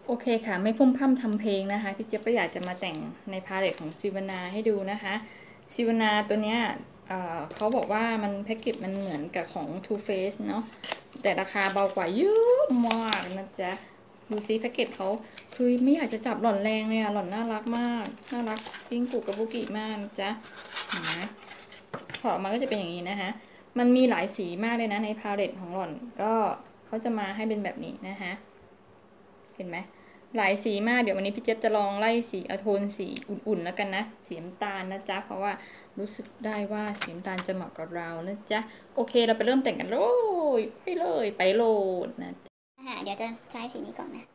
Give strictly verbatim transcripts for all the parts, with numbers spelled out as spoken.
โอเคค่ะไม่พุ่มพร่ำทำเพลงนะคะพี่เจี๊ยบก็อยากจะมาแต่งในพาเลตของซิวนาให้ดูนะคะซิวนาตัวเนี้ยเเขาบอกว่ามันแพ็กเกจมันเหมือนกับของ Too Faced เนาะแต่ราคาเบากว่าเยอะมากนะจ๊ะดูซิแพ็กเกจเขาคือไม่อยากจะจับหล่อนแรงเลยอะหล่อนน่ารักมากน่ารักปิ้งกุกกับบุกิมากนะจ๊ะนะพอออกมาก็จะเป็นอย่างนี้นะคะมันมีหลายสีมากเลยนะในพาเลตของหล่อนก็เขาจะมาให้เป็นแบบนี้นะคะเห็นไหมหลายสีมากเดี๋ยววันนี้พี่เจี๊ยบจะลองไล่สีเอาโทนสีอุ่นๆแล้วกันนะสีน้ำตาลนะจ๊ะเพราะว่ารู้สึกได้ว่าสีน้ำตาลจะเหมาะกับเรานะจ๊ะโอเคเราไปเริ่มแต่งกันเลยไปเลยไปโหลดนะอ่าเดี๋ยวจะใช้สีนี้ก่อนนะ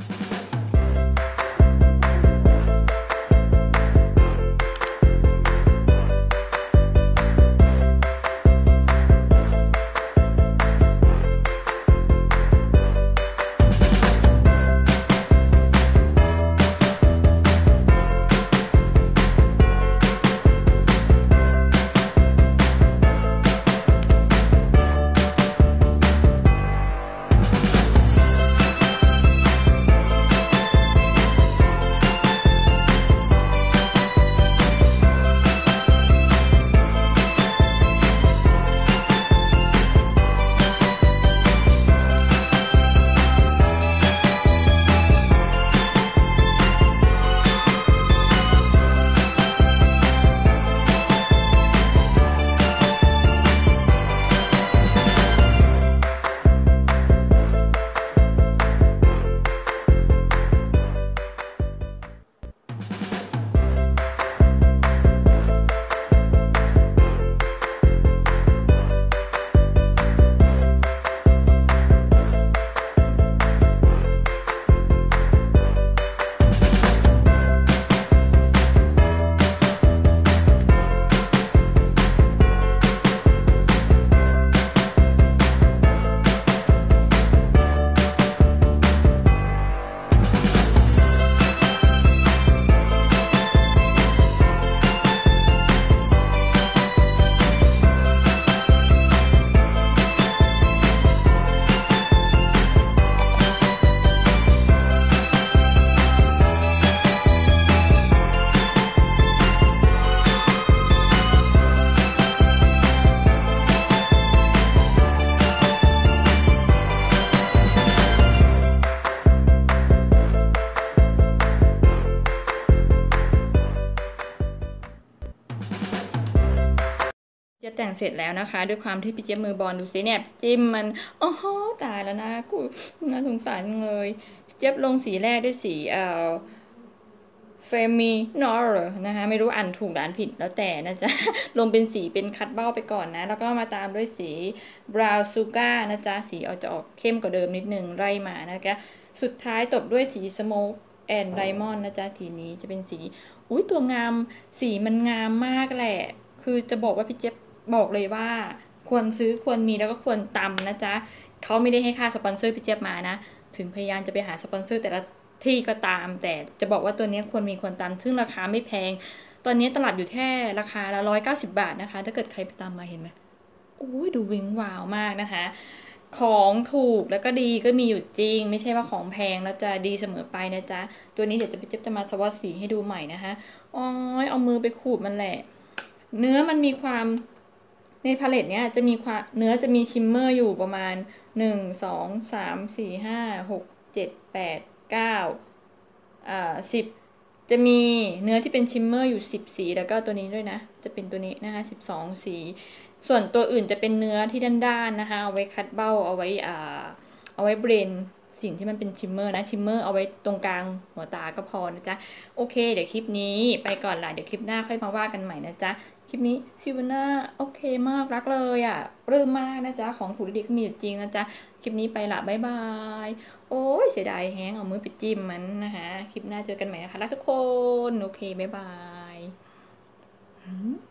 จะแต่งเสร็จแล้วนะคะด้วยความที่พี่เจี๊ยบมือบอลดูสิเนี่ยจิ้มมันโอ้โหตายแล้วนะกูน่าสงสารเลยเจี๊ยบลงสีแรกด้วยสีเอ่อเฟมินอร์นะคะไม่รู้อ่านถูกหรืออ่านผิดแล้วแต่นะจ๊ะลงเป็นสีเป็นคัดเบ้าไปก่อนนะแล้วก็มาตามด้วยสีบราวน์ซูก้านะจ๊ะสีออกจะออกเข้มกว่าเดิมนิดนึงไล่มานะคะสุดท้ายตบด้วยสีสโมกแอนด์ไดมอนด์นะจ๊ะสีนี้จะเป็นสีอุ้ยตัวงามสีมันงามมากแหละคือจะบอกว่าพี่เจี๊ยบบอกเลยว่าควรซื้อควรมีแล้วก็ควรตำนะจ๊ะเขาไม่ได้ให้ค่าสปอนเซอร์พี่เจี๊ยบมานะถึงพยายามจะไปหาสปอนเซอร์แต่ละที่ก็ตามแต่จะบอกว่าตัวนี้ควรมีควรตามซึ่งราคาไม่แพงตอนนี้ตลาดอยู่แค่ราคาละร้อยเก้าสิบบาทนะคะถ้าเกิดใครไปตามมาเห็นไหมโอ้ยดูวิงวาวมากนะคะของถูกแล้วก็ดีก็มีอยู่จริงไม่ใช่ว่าของแพงแล้วจะดีเสมอไปนะจ๊ะตัวนี้เดี๋ยวจะไปเจ็บจะมาสวอตสีให้ดูใหม่นะคะอ๋อเอามือไปขูดมันแหละเนื้อมันมีความในพาเลตเนี้ยจะมีความเนื้อจะมีชิมเมอร์อยู่ประมาณหนึ่งสองสามสี่ห้าหกเจ็ดแปดเก้าอ่าสิบจะมีเนื้อที่เป็นชิมเมอร์อยู่สิบสีแล้วก็ตัวนี้ด้วยนะจะเป็นตัวนี้นะคะสิบสองสีส่วนตัวอื่นจะเป็นเนื้อที่ด้านๆนะคะเอาไว้คัดเบ้าเอาไว้อ่าเอาไว้เบรนสิ่งที่มันเป็นชิมเมอร์นะชิมเมอร์เอาไว้ตรงกลางหัวตาก็พอนะจ๊ะโอเคเดี๋ยวคลิปนี้ไปก่อนละเดี๋ยวคลิปหน้าค่อยมาว่ากันใหม่นะจ๊ะคลิปนี้ซิวน่าโอเคมากรักเลยอ่ะปลื้มมากนะจ๊ะของถูกดีๆก็มีจริงนะจ๊ะคลิปนี้ไปละบ๊ายบายโอ้ยเสียดายแฮงเอามือไปจิ้มมันนะคะคลิปหน้าเจอกันใหม่นะคะรักทุกคนโอเคบ๊ายบาย